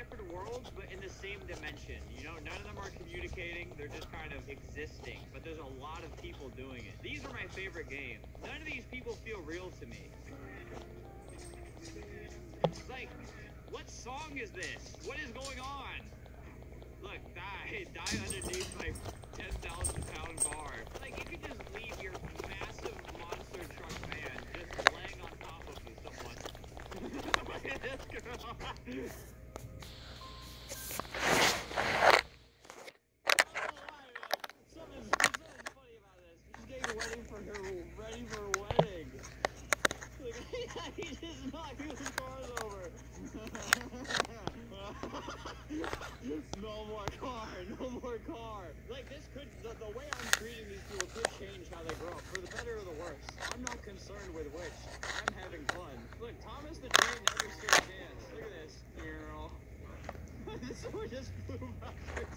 different worlds, but in the same dimension. You know, none of them are communicating. They're just kind of existing. But there's a lot of people doing it. These are my favorite games. None of these people feel real to me. Like, what song is this? What is going on? Look, die underneath my 10,000-pound bar. Like, you could just leave your massive monster truck van just laying on top of you, someone. Look at this girl. Something's funny about this. She's getting ready for her wedding. Like, he just knocked his cars over. No more car, no more car. Like, this could, the way I'm treating these people could change how they grow up, for the better or the worse. I'm not concerned with which. I'm having fun. Look, Thomas the Train never stood a chance. Look at this. This one just flew back.